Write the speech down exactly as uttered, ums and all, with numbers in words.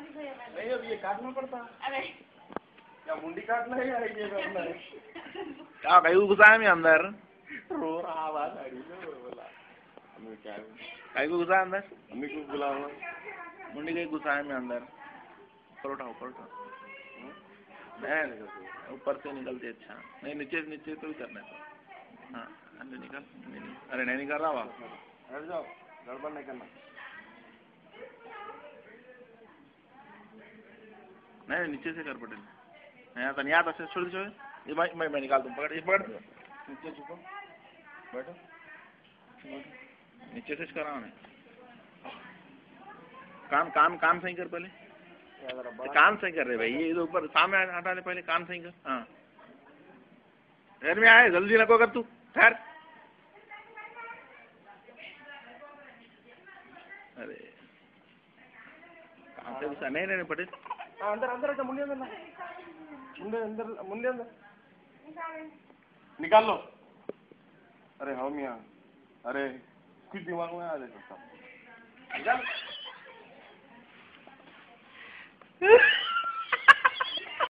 नहीं अब ये काटना पड़ता। अरे क्या मुंडी काटना है या ये करना है? क्या कहीं घुसा है मैं अंदर? रो रहा आवाज आ रही है बोला। हमें क्या है? कहीं घुसा है अंदर? हमें क्यों बुलावा? मुंडी कहीं घुसा है मैं अंदर। ऊपर उठा ऊपर उठा। नहीं ऊपर से निकलती अच्छा। नहीं नीचे नीचे तो ही करना है। हाँ अंदर निकल। नहीं अरे नहीं निकल रहा वाह। हट जाओ गड़बड़ नहीं करना। नहीं नीचे से कर पटेल। यहाँ तो यहाँ तो छोड़ छोड़। ये भाई मैं मैं निकाल दूँ पकड़ ये पकड़। नीचे झुको बैठो नीचे से कराओ नहीं। काम काम काम सही कर पहले। कान सही कर रहे भाई ये इधर ऊपर सामने हटा ले पहले कान सही कर। हाँ घर में आए जल्दी नको कर तू ठहर। अरे कहाँ से घुसा नहीं नहीं पटेल। अंदर अंदर मुंडे अंदर मुंडे अंदर मुंडे अंदर निकाल लो। अरे हाँ मियाँ अरे कुछ दिमाग में आ जाए निकाल।